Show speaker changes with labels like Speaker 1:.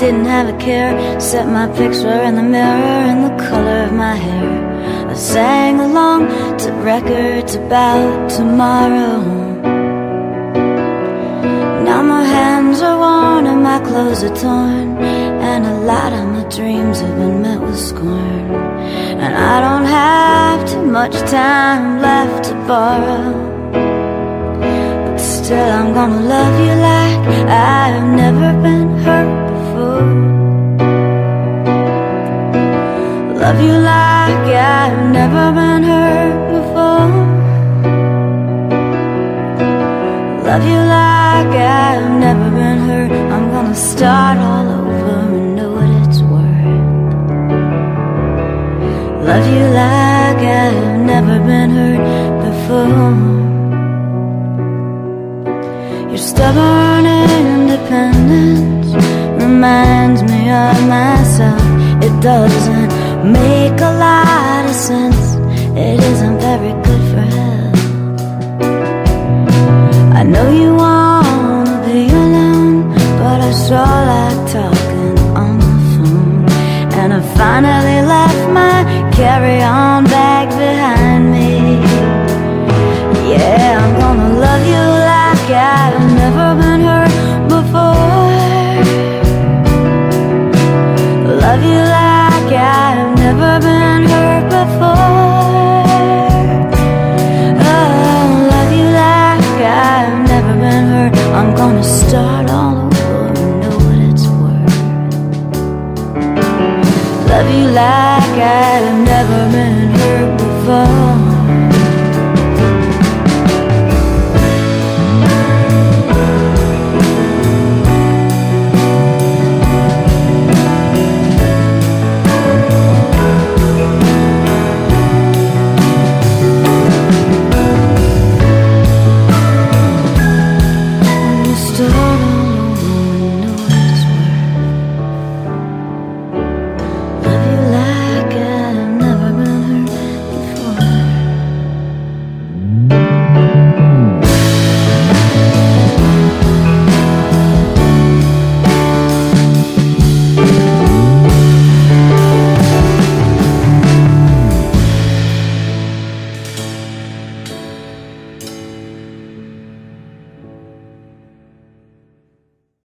Speaker 1: didn't have a care. Set my picture in the mirror and the color of my hair. I sang along to records about tomorrow. Now my hands are worn and my clothes are torn, and a lot of my dreams have been met with scorn. And I don't have too much time left to borrow, but still I'm gonna love you like I've never been hurt before. Love you like I've never been hurt before. Love you like I've never been hurt. I'm gonna start all over and know what it's worth. Love you like I've never been hurt before. Your stubborn independence reminds me of myself. It doesn't make a lot of sense. It isn't very good for health. I know you wanna be alone, but I sure like talking on the phone. And I finally left my carry-on bag behind me. Yeah, I'm gonna love you like I've never been hurt before. Love you like I've never been hurt before. Oh, love you like I've never been hurt. I'm gonna start all over and know what it's worth. Love you like I've never been